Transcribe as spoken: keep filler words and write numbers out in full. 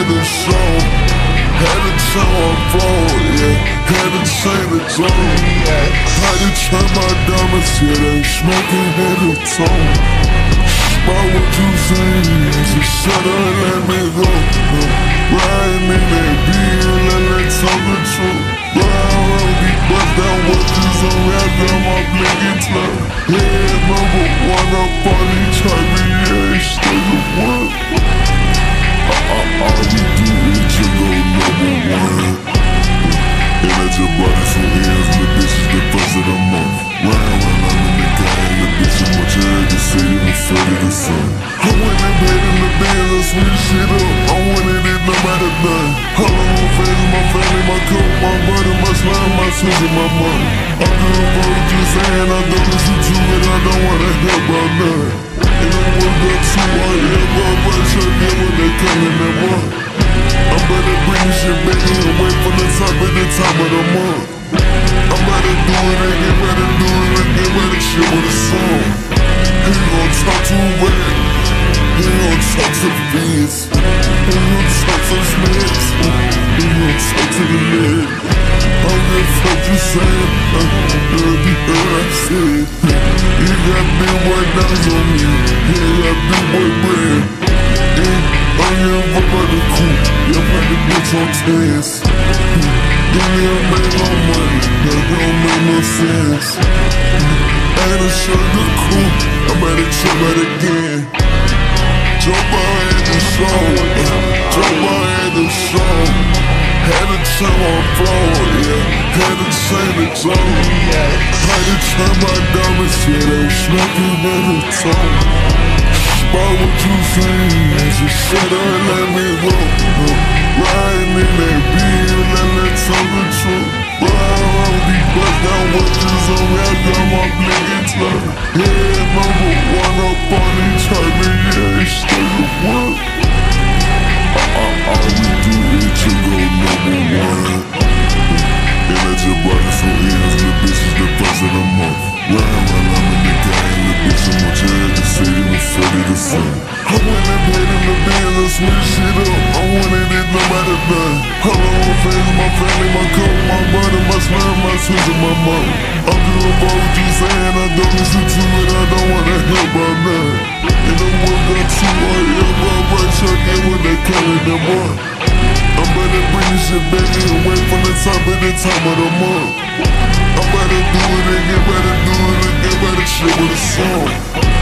the show. Had to turn my flow, yeah. Had to change the tone. Had to turn my diamonds, yeah. They smoking head to toe. About what you saying, so shut up and let me go. Riding in that beer, let me talk the truth. Round, be bust down what you so rap down my blinking tongue. Yeah, number one up on each other, yeah, stay the one. All we do is just go number one. And I just brought it some ends, the bitches the first of the month. Round when I'm in the game, the bitches want you to say you was thirty to sun. I went and paid in the band, let's switch shit up. I wanted it no matter done. How long my friends, my family, my coat, my butter, my slime, my twins, and my money. I'm good for what you're saying, I don't listen to it, I don't wanna hear about none. And I woke up too hard, yeah, but I shut down when they come in that month. I'm about to bring this shit back in and wait for the top at the top of the month. I'm about to do it and get ready to do it and get ready to shit with a song. He gon' talk to red, he gon' talk to the beats, he gon' talk to the snakes, he gon' talk to the lead. I don't give a fuck you saying, I heard you heard I said. You got big boy dollars on me, yeah, you got big boy bread. I ain't never about the coupe, yeah, I'm the bitch on tens. Give me a man no money, that don't make no sense. Ain't a shirt the coupe, I'm at it, trip at it again. Jump out at the show, jump out at the show. Had to turn my flow, yeah, had to change the tone. Had to turn my diamonds, yeah, they was smoking at the tone. About what you saying, so shut up and let me go. Riding in that beer, let me talk the truth. Round, be bust down what you so rap down my blinking tongue. Yeah, number one up on each other, yeah, stay the one. All we do is just go number one. And I just brought it some ends, the bitches the first of the month. Round, while I'm in the game, the bitches want you to say you was thirty to sun. I went and paid in the band, let's switch shit up. I wanted it no matter done. How long my friends, my family, my coat, my butter, my slime, my twins, and my mom. I'm good for what you saying, I don't listen to it, I don't wanna hear about none. And I woke up too hard, yeah, but I shut down when they come in the month. I'm about to bring this shit back in and wait from the top at the top of the month. I'm about to do it and get ready to do it and get ready to shit with a song.